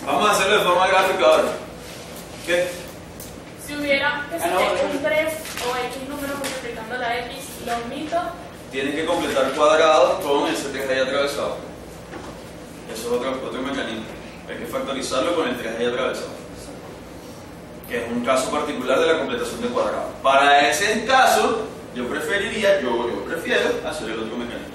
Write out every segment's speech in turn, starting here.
Vamos a hacerlo de forma gráfica ahora. ¿Qué? Si hubiera que ser un 3 o X número multiplicando la X, lo omito. Tienes que completar cuadrados con ese 3 ahí atravesado. Eso es otro mecanismo. Hay que factorizarlo con el 3 ahí atravesado, que es un caso particular de la completación de cuadrados. Para ese caso, yo prefiero hacer el otro mecanismo.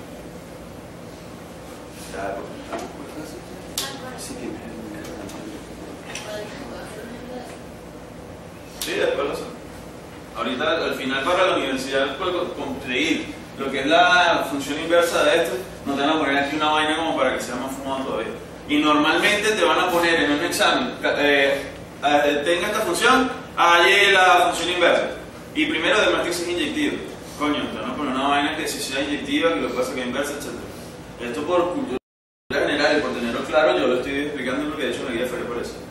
Sí, después lo hacemos. Ahorita, al final, para la universidad, conseguir lo que es la función inversa de esto, no te van a poner aquí una vaina como para que sea más fumado todavía. Y normalmente te van a poner en un examen, tenga esta función, halle la función inversa. Y primero demuestre que es inyectiva. Coño, te van a poner una vaina que si sea inyectiva, que lo que pasa que es inversa, etc. Esto por cultura general y por tenerlo claro, yo lo estoy explicando en lo que he hecho en la guía de Feria por eso.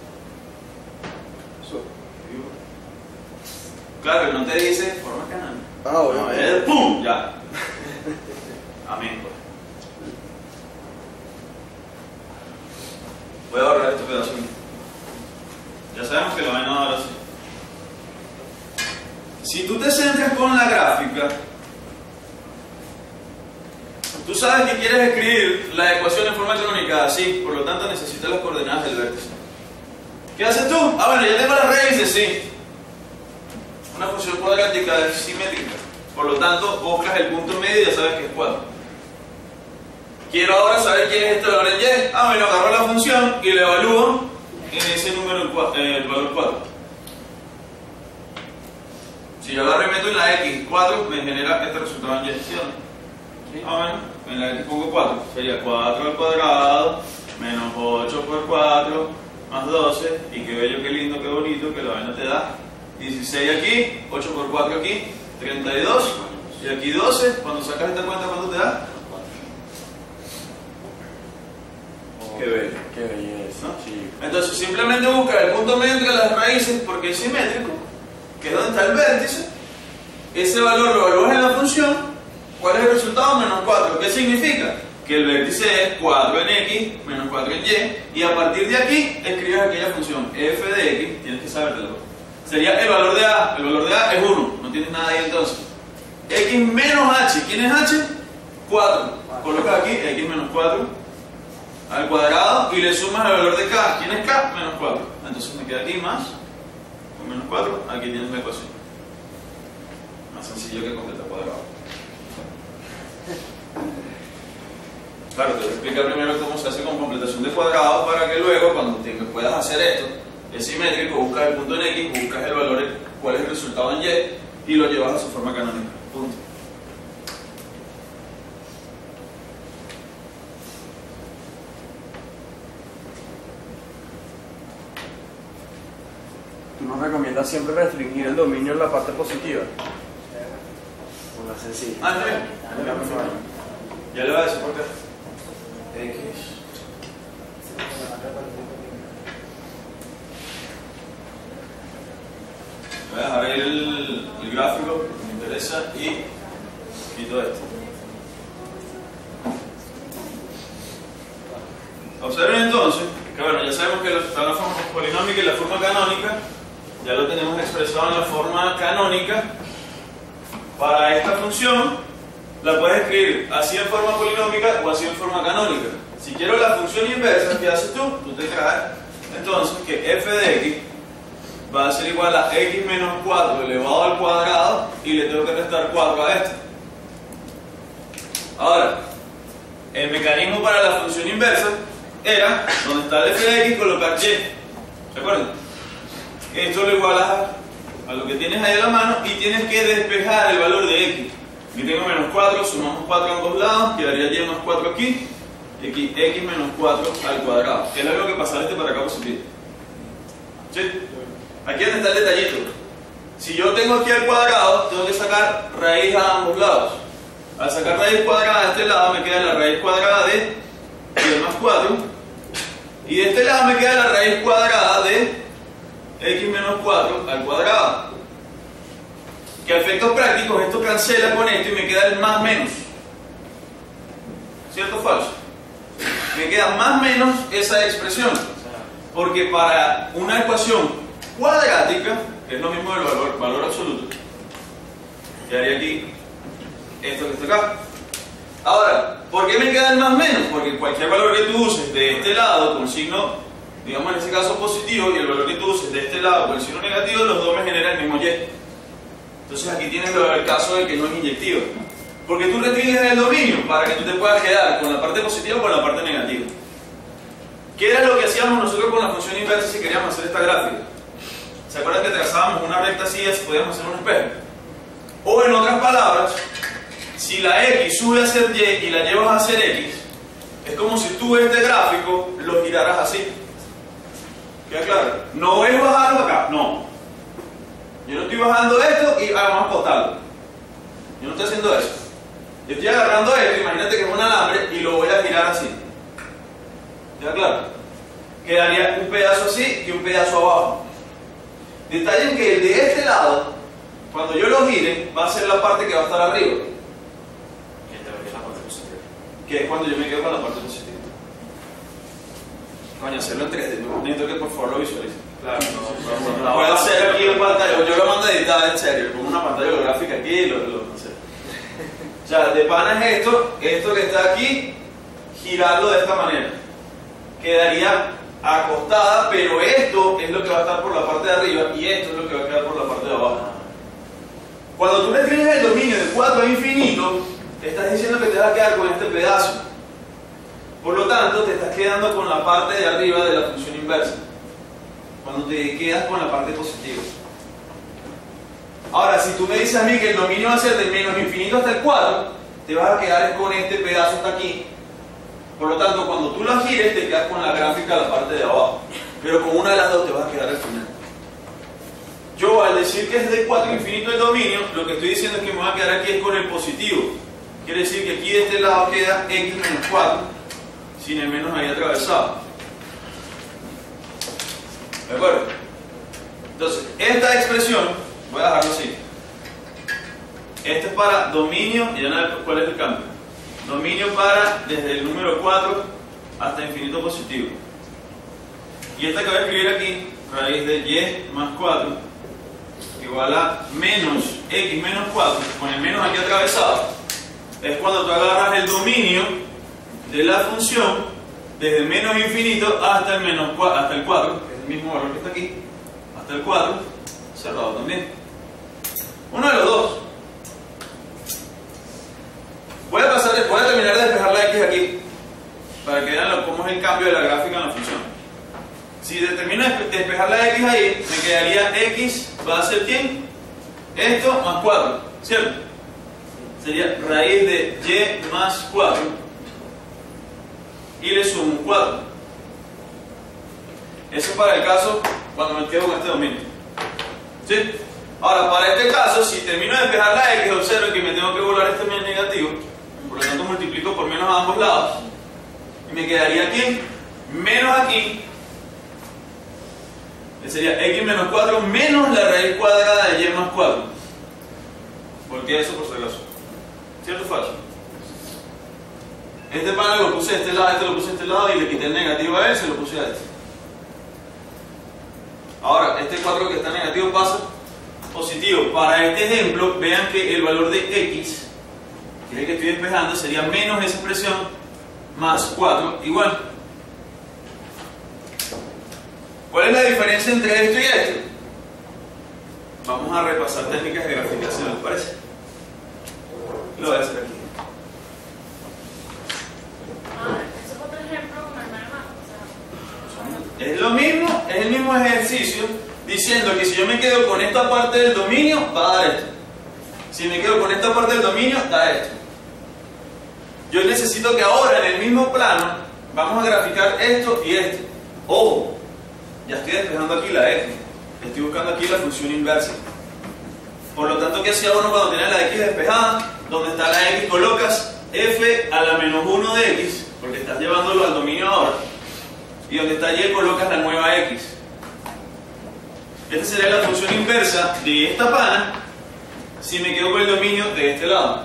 Claro, que no te dice forma canónica. Ah, bueno. ¡Pum! Ya. Amén. Pues. Voy a borrar este pedazo aquí. Ya sabemos que lo van a dar así. Si tú te centras con la gráfica, tú sabes que quieres escribir la ecuación en forma canónica así, por lo tanto necesitas las coordenadas del vértice. ¿Qué haces tú? Ah, bueno, ya tengo las raíces, sí. Una función cuadrática es simétrica, por lo tanto buscas el punto medio y ya sabes que es 4. Quiero ahora saber quién es este valor en y. Ah, bueno, agarro la función y le evalúo en ese número el valor 4. Si yo agarro y meto en la x 4, me genera este resultado en y. ¿Sí o no? Ah, bueno, en la x pongo 4, sería 4 al cuadrado menos 8 por 4 más 12, y qué bello, qué lindo, qué bonito, que la vaina te da 16 aquí, 8 por 4 aquí, 32, y aquí 12. Cuando sacas esta cuenta, ¿cuánto te da? Qué bello. Qué belleza, ¿No? chico. Entonces simplemente busca el punto medio entre las raíces porque es simétrico, que es donde está el vértice. Ese valor lo evalúas en la función. ¿Cuál es el resultado? Menos 4. ¿Qué significa? Que el vértice es 4 en x menos 4 en y, y a partir de aquí escribes aquella función f de x, tienes que sabértelo. Sería el valor de a. El valor de a es 1, no tienes nada ahí entonces. X menos h. ¿Quién es h? 4. Colocas aquí x menos 4 al cuadrado y le sumas el valor de k. ¿Quién es k? Menos 4. Entonces me queda aquí más, con menos 4, aquí tienes la ecuación. Más sencillo que completar cuadrado. Claro, te voy a explicar primero cómo se hace con completación de cuadrados para que luego, cuando puedas hacer esto, es simétrico, buscas el punto en x, buscas el valor, cuál es el resultado en y lo llevas a su forma canónica. Punto. ¿Tú nos recomiendas siempre restringir el dominio en la parte positiva? Una sencilla. Ah, está bien. Ya le voy a decir por qué. X. Voy a dejar ahí el gráfico que me interesa y quito esto. Observen entonces que bueno, ya sabemos que está la forma polinómica y la forma canónica. Ya lo tenemos expresado en la forma canónica. Para esta función la puedes escribir así en forma polinómica o así en forma canónica. Si quiero la función inversa, ¿qué haces tú? Tú te traes entonces que f de x va a ser igual a x menos 4 elevado al cuadrado y le tengo que restar 4 a esto. Ahora, el mecanismo para la función inversa era, donde está el f de x, colocar y. ¿Se acuerdan? Esto lo igualas a lo que tienes ahí a la mano y tienes que despejar el valor de x. Aquí tengo menos 4, sumamos 4 a ambos lados, quedaría y más 4 aquí, y aquí x menos 4 al cuadrado, que es lo que pasar este para acá positivo. ¿Sí? Aquí es donde está el detallito. Si yo tengo aquí al cuadrado, tengo que sacar raíz a ambos lados. Al sacar raíz cuadrada de este lado me queda la raíz cuadrada de y más 4, y de este lado me queda la raíz cuadrada de x menos 4 al cuadrado. Que a efectos prácticos esto cancela con esto y me queda el más menos. ¿Cierto o falso? Me queda más menos esa expresión. Porque para una ecuación cuadrática, que es lo mismo del valor absoluto, quedaría aquí esto que está acá. Ahora, ¿por qué me queda el más menos? Porque cualquier valor que tú uses de este lado con signo, digamos en este caso positivo, y el valor que tú uses de este lado con el signo negativo, los dos me generan el mismo y. Entonces aquí tienes el caso de que no es inyectivo. Porque tú restringes el dominio para que tú te puedas quedar con la parte positiva o con la parte negativa. ¿Qué era lo que hacíamos nosotros con la función inversa si queríamos hacer esta gráfica? ¿Se acuerdan que trazábamos una recta así y podíamos hacer un espejo? O en otras palabras, si la X sube a ser Y y la llevas a ser X, es como si tú este gráfico lo giraras así. ¿Queda claro? No es bajarlo acá, no. Yo no estoy bajando esto y vamos a acostarlo. Yo no estoy haciendo eso. Yo estoy agarrando esto, imagínate que es un alambre y lo voy a girar así. ¿Queda claro? Quedaría un pedazo así y un pedazo abajo. Detalle en que el de este lado, cuando yo lo gire, va a ser la parte que va a estar arriba. Que es cuando yo me quedo con la parte positiva. Coño, hacerlo en 3D. Necesito que por favor lo visualice. Claro, no. Lo puedo hacer aquí en pantalla. Yo lo mando a editar en serio. Le pongo una pantalla holográfica aquí y no sé. O sea, de pana es esto que está aquí, girarlo de esta manera. Quedaría acostada, pero esto es lo que va a estar por la parte de arriba y esto es lo que va a quedar por la parte de abajo. Cuando tú restringes el dominio de 4 a infinito, te estás diciendo que te vas a quedar con este pedazo. Por lo tanto, te estás quedando con la parte de arriba de la función inversa. Cuando te quedas con la parte positiva. Ahora, si tú me dices a mí que el dominio va a ser del menos infinito hasta el 4, te vas a quedar con este pedazo hasta aquí. Por lo tanto, cuando tú la gires, te quedas con la gráfica a la parte de abajo. Pero con una de las dos te vas a quedar al final. Yo, al decir que es de 4 a infinito el dominio, lo que estoy diciendo es que me voy a quedar aquí es con el positivo. Quiere decir que aquí de este lado queda x menos 4, sin el menos ahí atravesado. ¿De acuerdo? Entonces, esta expresión, voy a dejarlo así. Este es para dominio, y ya no, ¿cuál es el cambio? Dominio para desde el número 4 hasta infinito positivo. Y esta que voy a escribir aquí, raíz de y más 4, igual a menos x menos 4, con el menos aquí atravesado, es cuando tú agarras el dominio de la función desde el menos infinito hasta el menos 4, hasta el 4, que es el mismo valor que está aquí, hasta el 4, cerrado también. Uno de los dos. Voy a terminar de despejar la x aquí, para que vean cómo es el cambio de la gráfica en la función. Si termino de despejar la x ahí, me quedaría x, va a ser ¿quién? Esto más 4, ¿cierto? Sería raíz de y más 4 y le sumo un 4. Eso es para el caso cuando me quedo con este dominio. ¿Sí? Ahora, para este caso, si termino de despejar la x, observen que me tengo que volar este menos negativo, por lo tanto multiplico por menos a ambos lados y me quedaría aquí, menos aquí, que sería x menos 4 menos la raíz cuadrada de y más 4. ¿Por qué eso, por si acaso? ¿Cierto o falso? Este panel lo puse a este lado, este lo puse a este lado y le quité el negativo a él, se lo puse a este. Ahora, este 4 que está negativo pasa positivo. Para este ejemplo, vean que el valor de x, que es el que estoy despejando, sería menos esa expresión más 4 igual. ¿Cuál es la diferencia entre esto y esto? Vamos a repasar técnicas de graficación, ¿les parece? Lo voy a hacer aquí. Ese es otro ejemplo con el hermano. Es lo mismo, es el mismo ejercicio, diciendo que si yo me quedo con esta parte del dominio, va a dar esto. Si me quedo con esta parte del dominio, da esto. Yo necesito que ahora, en el mismo plano, vamos a graficar esto y esto. Ojo, ya estoy despejando aquí la x. Estoy buscando aquí la función inversa. Por lo tanto, ¿qué hacía uno cuando tenía la x despejada? Donde está la x colocas f a la menos 1 de x, porque estás llevándolo al dominio ahora. Y donde está y colocas la nueva x. Esta sería la función inversa de esta pana si me quedo con el dominio de este lado.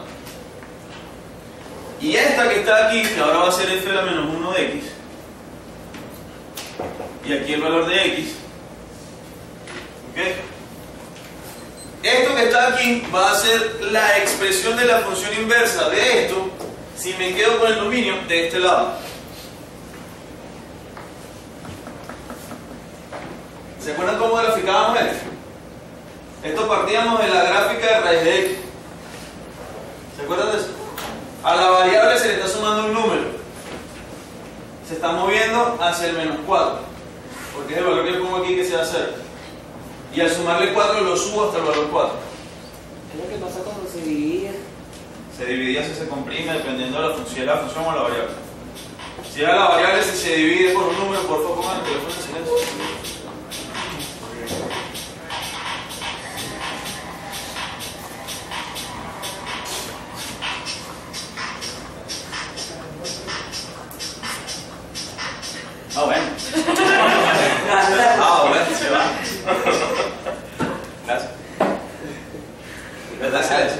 Y esta que está aquí, que ahora va a ser f a la menos 1 de x, y aquí el valor de x. ¿Ok? Esto que está aquí va a ser la expresión de la función inversa de esto si me quedo con el dominio de este lado. ¿Se acuerdan cómo graficábamos esto? Esto partíamos de la gráfica de raíz de x. ¿Se acuerdan de eso? A la variable se le está sumando un número. Se está moviendo hacia el menos 4, porque es el valor que le pongo aquí que se va a hacer. Y al sumarle 4 lo subo hasta el valor 4. ¿Qué es lo que pasa cuando se divide? Se dividía si se comprime dependiendo de la función o la variable. Si era la variable, si se divide por un número, por favor pongan el teléfono en silencio. Ah, bueno. Bueno, se va. Gracias. ¿Verdad, silencio?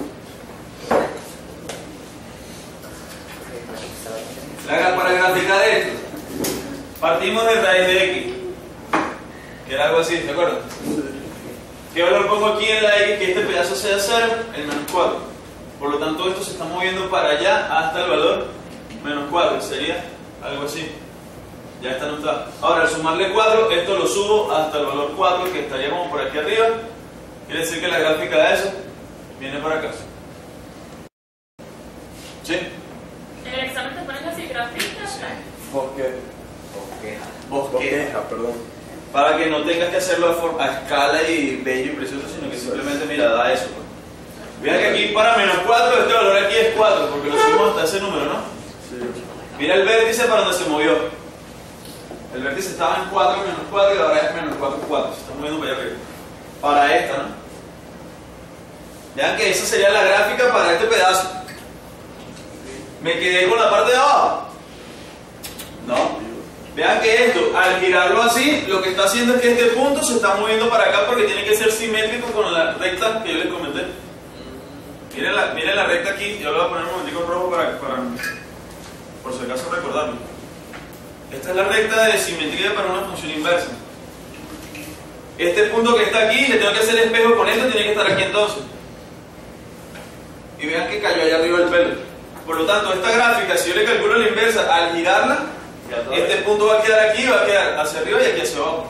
Para graficar esto, partimos de raíz de x, que era algo así, ¿de acuerdo? ¿Qué valor pongo aquí en la x? Que este pedazo sea 0, el menos 4. Por lo tanto, esto se está moviendo para allá hasta el valor menos 4, sería algo así. Ya está anotado. Ahora, al sumarle 4, esto lo subo hasta el valor 4, que estaría como por aquí arriba. Quiere decir que la gráfica de eso viene para acá. ¿Sí? En el examen te ponen así, grafitas. Sí. Bosqueja, perdón. Para que no tengas que hacerlo a escala y bello y precioso, sino que simplemente, mira, da eso. Mira que aquí para menos 4, este valor aquí es 4, porque lo subimos hasta ese número, ¿no? Sí. Mira el vértice para donde se movió. El vértice estaba en 4, menos 4 y ahora es menos 4, 4. Se está moviendo para allá arriba. Para esta, ¿no? Vean que esa sería la gráfica para este pedazo. Me quedé con la parte de abajo. No. Vean que esto, al girarlo así, lo que está haciendo es que este punto se está moviendo para acá porque tiene que ser simétrico con la recta que yo les comenté. Miren la recta aquí. Yo le voy a poner un momentico en rojo para por si acaso recordarlo. Esta es la recta de simetría para una función inversa. Este punto que está aquí, le tengo que hacer espejo con esto, tiene que estar aquí entonces. Y vean que cayó allá arriba el pelo. Por lo tanto, esta gráfica, si yo le calculo la inversa, al girarla, este punto va a quedar aquí, va a quedar hacia arriba y aquí hacia abajo.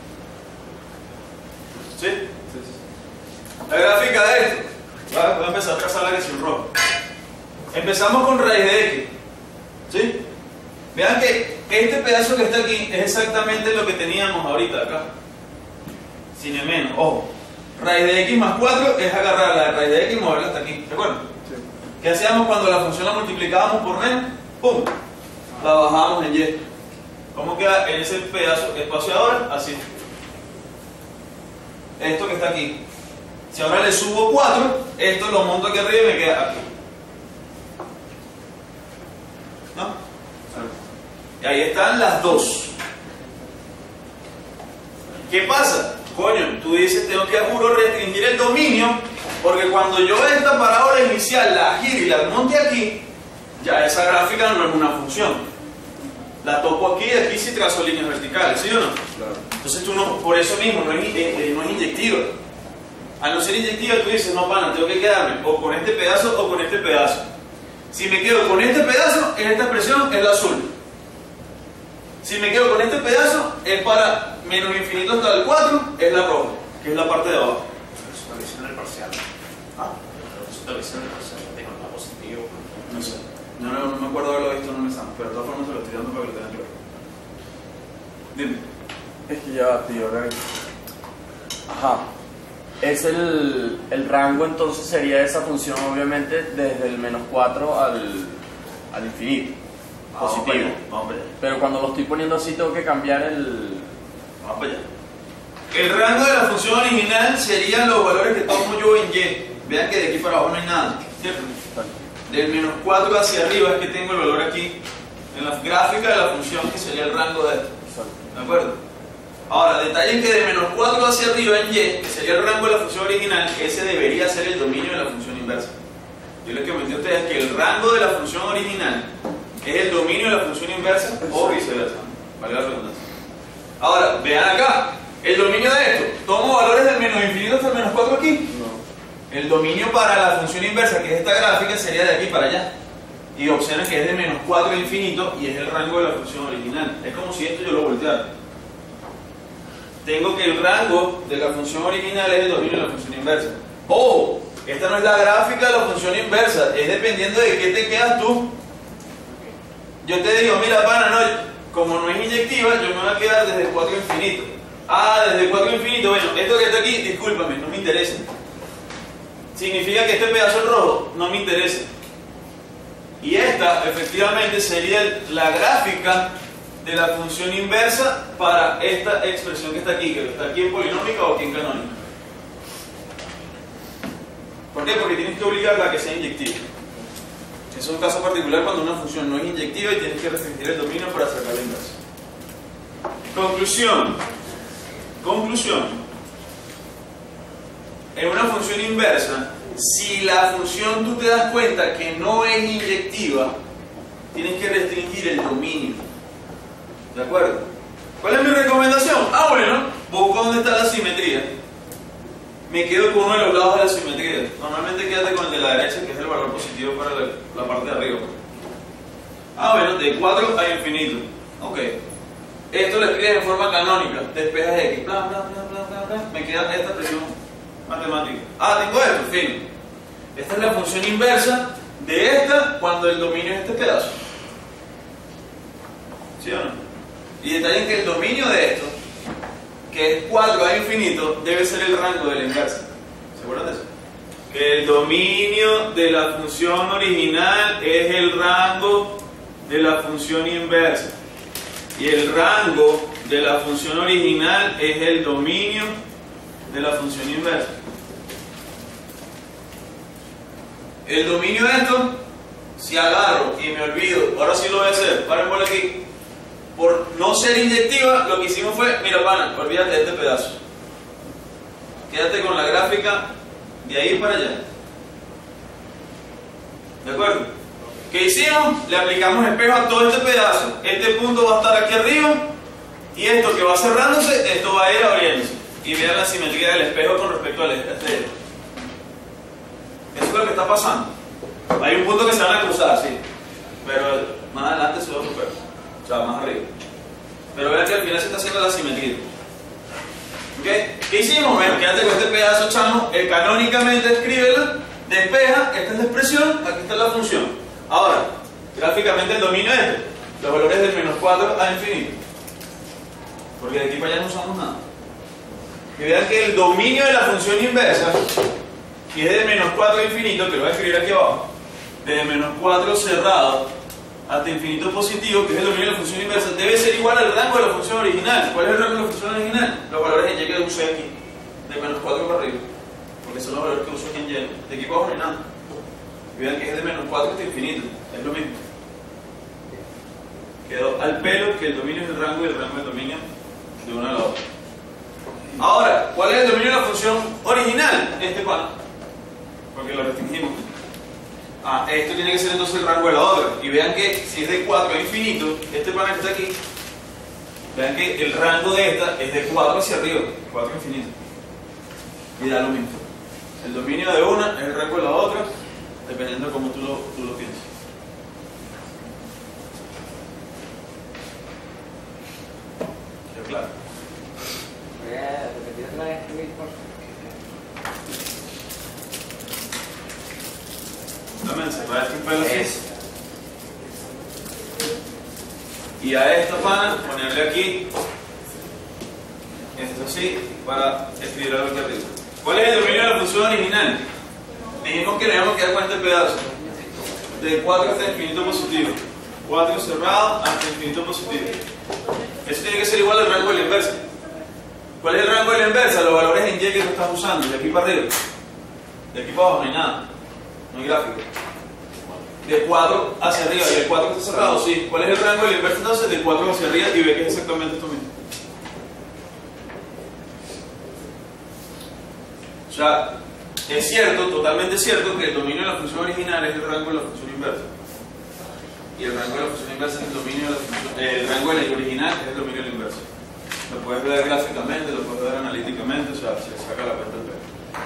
¿Sí? La gráfica de esto. Voy a empezar a trazar la lección roja. Empezamos con raíz de x. ¿Sí? Vean que este pedazo que está aquí es exactamente lo que teníamos ahorita acá. Sin el menos. Ojo. Raíz de x más 4 es agarrar la raíz de x y moverla hasta aquí. ¿De acuerdo? Sí. ¿Qué hacíamos cuando la función la multiplicábamos por n? ¡Pum! La bajábamos en y. ¿Cómo queda en ese pedazo espacio ahora? Así. Esto que está aquí. Si ahora le subo 4, esto lo monto aquí arriba y me queda aquí. ¿No? Y ahí están las dos. ¿Qué pasa? Coño, tú dices, tengo que a juro restringir el dominio, porque cuando yo esta parábola inicial la gire y la monte aquí, ya esa gráfica no es una función. La topo aquí y aquí sí trazo líneas verticales, ¿sí o no? Claro. Entonces tú no, por eso mismo, no es inyectiva. Al no ser inyectiva, tú dices, no, pana, tengo que quedarme o con este pedazo o con este pedazo. Si me quedo con este pedazo, en esta expresión es la azul. Si me quedo con este pedazo, es para menos infinito hasta el 4, es la roja, que es la parte de abajo. Es una visión del parcial. ¿Ah? Es una visión del parcial, tengo la positivo. No sé. No me acuerdo haberlo visto en un examen, pero de todas formas se lo estoy dando para que lo tengan claro. Dime. Es que ya, tío, ahora. Ajá. Es el rango, entonces sería esa función, obviamente, desde el menos 4 al infinito. Positivo. Vamos para allá. Pero cuando lo estoy poniendo así, tengo que cambiar el. Vamos para allá. El rango de la función original serían los valores que tomo yo en y. Vean que de aquí para abajo no hay nada, ¿cierto? Del menos 4 hacia arriba es que tengo el valor aquí en la gráfica de la función, que sería el rango de esto. ¿De acuerdo? Ahora, detallen que de menos 4 hacia arriba en y, que sería el rango de la función original, ese debería ser el dominio de la función inversa. Yo les comenté a ustedes que el rango de la función original es el dominio de la función inversa o viceversa. Vale la redundancia. Ahora, vean acá, el dominio de esto, tomo valores del menos infinito hasta el menos 4 aquí. No. El dominio para la función inversa, que es esta gráfica, sería de aquí para allá. Y observen que es de menos 4 a infinito y es el rango de la función original. Es como si esto yo lo volteara. Tengo que el rango de la función original es el dominio de la función inversa. ¡Oh! Esta no es la gráfica de la función inversa, es dependiendo de qué te quedas tú. Yo te digo, mira, pana, no, como no es inyectiva, yo me voy a quedar desde 4 a infinito. Ah, desde 4 a infinito, bueno, esto que está aquí, discúlpame, no me interesa. Significa que este pedazo rojo no me interesa. Y esta, efectivamente, sería la gráfica de la función inversa para esta expresión que está aquí en polinómica o aquí en canónica. ¿Por qué? Porque tienes que obligarla a que sea inyectiva. Eso es un caso particular cuando una función no es inyectiva y tienes que restringir el dominio para sacar la inversa. Conclusión. En una función inversa, si la función tú te das cuenta que no es inyectiva, tienes que restringir el dominio. ¿De acuerdo? ¿Cuál es mi recomendación? Ah, bueno, busco dónde está la simetría. Me quedo con uno de los lados de la simetría. Normalmente quédate con el de la derecha, que es el valor positivo para la parte de arriba. Ah, bueno, de 4 a infinito. Ok. Esto lo escribes en forma canónica. Despejas X. Bla, bla, bla, bla, bla, bla. Me queda esta expresión matemática. Ah, tengo esto, fin. Esta es la función inversa de esta cuando el dominio es este pedazo. ¿Sí o no? Y detallen que el dominio de esto, que es 4 a infinito, debe ser el rango de la inversa. ¿Se acuerdan de eso? Que el dominio de la función original es el rango de la función inversa. Y el rango de la función original es el dominio de la función inversa. El dominio de esto, si agarro y me olvido, ahora sí lo voy a hacer, paren por aquí. Por no ser inyectiva, lo que hicimos fue, mira pana, olvídate de este pedazo. Quédate con la gráfica de ahí para allá. ¿De acuerdo? ¿Qué hicimos? Le aplicamos espejo a todo este pedazo. Este punto va a estar aquí arriba y esto que va cerrándose, esto va a ir abriéndose. Y vean la simetría del espejo con respecto al este. Eso es lo que está pasando. Hay un punto que se van a cruzar, sí. Pero más adelante se va a superar. O sea, más arriba. Pero vean que al final se está haciendo la simetría. ¿Ok? ¿Qué hicimos? Bueno, quédate con este pedazo, chamo. Canónicamente escríbelo, despeja, esta es la expresión, aquí está la función. Ahora, gráficamente el dominio es este. Los valores del menos 4 a infinito. Porque de aquí para allá no usamos nada. Y vean que el dominio de la función inversa, que es de menos 4 a infinito, que lo voy a escribir aquí abajo, de menos 4 cerrado hasta infinito positivo, que es el dominio de la función inversa, debe ser igual al rango de la función original. ¿Cuál es el rango de la función original? Los valores en Y que usé aquí, de menos 4 para arriba, porque son los valores que uso aquí en Y. De aquí para abajo no hay nada. Y vean que es de menos 4 hasta infinito, es lo mismo. Quedó al pelo que el dominio es el rango y el rango es el dominio de una a la otra. Ahora, ¿cuál es el dominio de la función original? Este pan, porque lo restringimos. Esto tiene que ser entonces el rango de la otra. Y vean que si es de 4 a infinito, este pan que está aquí, vean que el rango de esta es de 4 hacia arriba, 4 a infinito. Y da lo mismo. El dominio de una es el rango de la otra, dependiendo de cómo tú lo piensas. ¿Quedó claro? Voy a repetir otra vez, por También se puede hacer un pelo así. Y a esta pana ponerle aquí esto así para escribir algo aquí arriba. ¿Cuál es el dominio de la función original? Dijimos que le vamos a quedar con este pedazo de 4 hasta infinito positivo, 4 cerrado hasta infinito positivo. Eso tiene que ser igual al rango de la inversa. ¿Cuál es el rango de la inversa? Los valores en Y que tú estás usando, de aquí para arriba. De aquí para abajo no hay nada, no hay gráfico. De 4 hacia arriba, y el 4 está cerrado, sí. ¿Cuál es el rango de la inversa entonces? De 4 hacia arriba y ve que es exactamente esto mismo. O sea, es cierto, totalmente cierto, que el dominio de la función original es el rango de la función inversa. Y el rango de la función inversa es el dominio de la función, el rango de la original es el dominio de la inversa. Lo puedes ver gráficamente, lo puedes ver analíticamente, o sea, se saca la cuenta del pelo.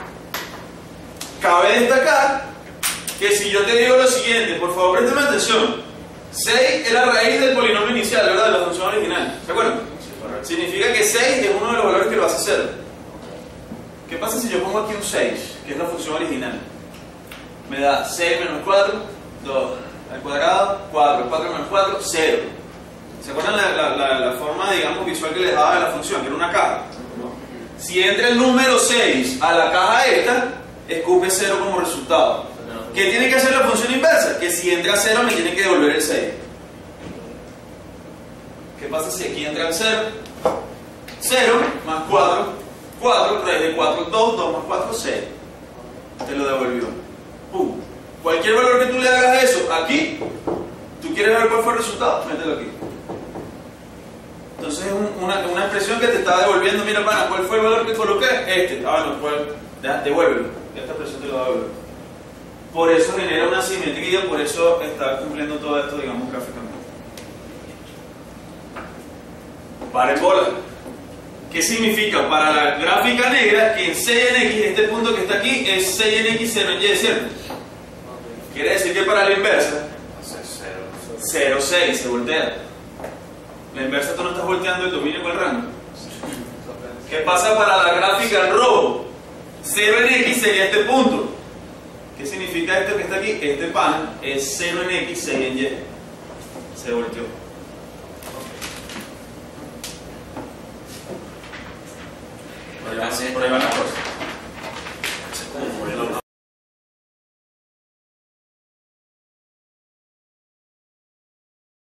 Cabe destacar que si yo te digo lo siguiente, por favor préstame atención. 6 es la raíz del polinomio inicial, ¿verdad? De la función original. ¿Se acuerdan? Significa que 6 es uno de los valores que lo hace 0. ¿Qué pasa si yo pongo aquí un 6, que es la función original? Me da 6 menos 4, 2 al cuadrado, 4, 4 menos 4, 0. ¿Se acuerdan la forma, digamos, visual que les daba de la función? Que era una caja. Si entra el número 6 a la caja esta, escupe 0 como resultado. ¿Qué tiene que hacer la función inversa? Que si entra 0 me tiene que devolver el 6. ¿Qué pasa si aquí entra el 0? 0 más 4, 4, raíz de 4, 2, 2 más 4, 6. Te lo devolvió. ¡Pum! Cualquier valor que tú le hagas a eso, aquí, tú quieres ver cuál fue el resultado, mételo aquí. Entonces es una expresión que te está devolviendo, mira, pana, ¿cuál fue el valor que coloqué? Este. Ah, bueno, pues, devuélvelo. Esta expresión te lo va a devolver. Por eso genera una simetría, por eso está cumpliendo todo esto, digamos, gráficamente. Paren bola. ¿Qué significa? Para la gráfica negra, que en 6 en X, este punto que está aquí, es 6 en X, 0 en Y, ¿cierto? Quiere decir que para la inversa, 0, 6, se voltea. La inversa tú no estás volteando el dominio con el rango. ¿Qué pasa para la gráfica en rojo? 0 en X sería este punto. ¿Qué significa esto que está aquí? Este pan es 0 en X, 6 en Y. Se volteó.